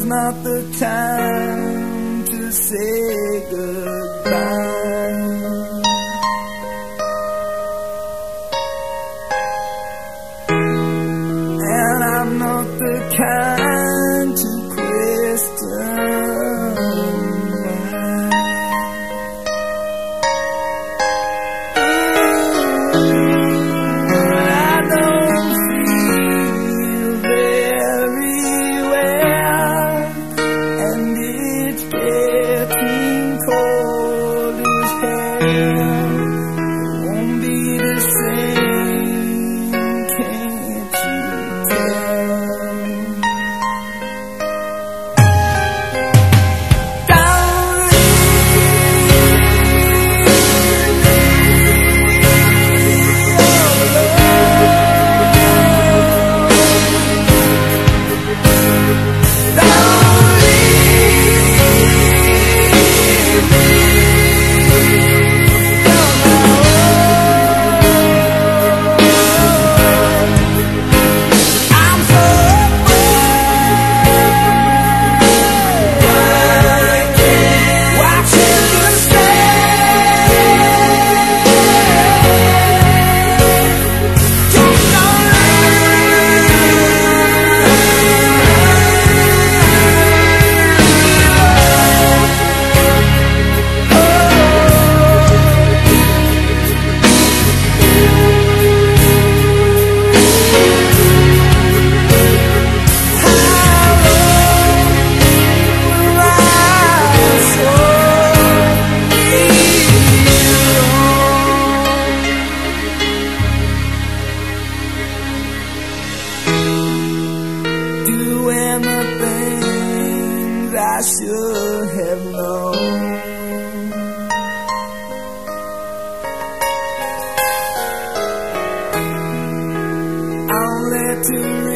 now's not the time to say goodbye. And I'm not the kind to question why. I don't feel very well, and it's getting cold as hell. It won't be the same, can't you tell? Don't I should have known. I'll let you